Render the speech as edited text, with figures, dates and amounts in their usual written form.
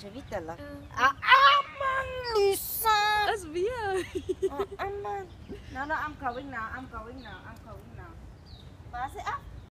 cerita lah. Aman, Lisa. That's weird. Aman. No, I'm going now. I'm going now. Masih